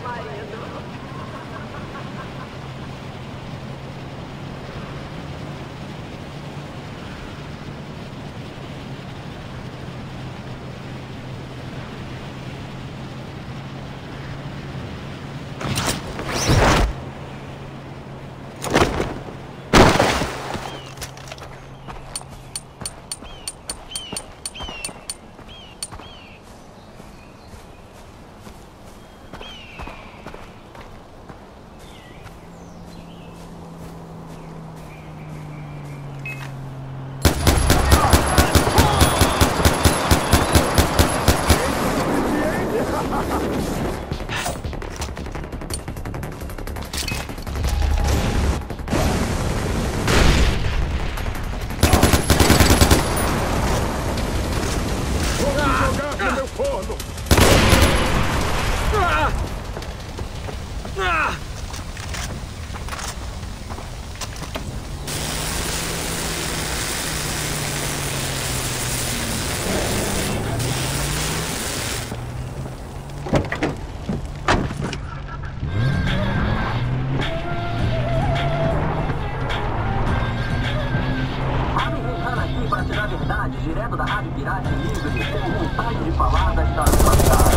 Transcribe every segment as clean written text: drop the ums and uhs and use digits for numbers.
Direto da Rádio Pirata Livre, tenho vontade de falar da história do passado.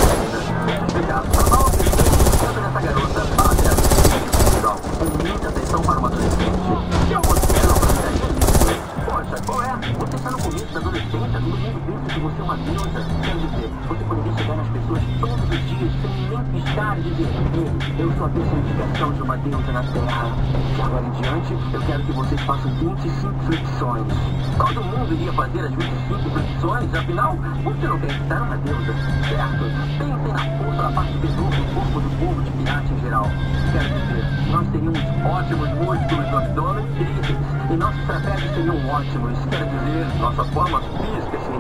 Obrigado por mal tanto nessa garota padre com muita atenção para uma adolescente. Eu considero isso. Poxa, qual é? Você está no começo da adolescência, todo mundo pensa que você é uma deusa. Quer dizer, você poderia chegar nas pessoas todos os dias sem nem piscar e dizer: eu sou a personificação de uma deusa na Terra. De agora em diante, eu quero que vocês façam 25 flexões. Todo mundo iria fazer as 25 flexões, afinal, você não tem que estar uma deusa, certo? Pensem na força da parte superior do corpo do povo de pirata em geral. Quero dizer, nós teríamos ótimos músculos no abdômen e tríceps, e nossos trapézios seriam ótimos. Quero dizer, nossa forma física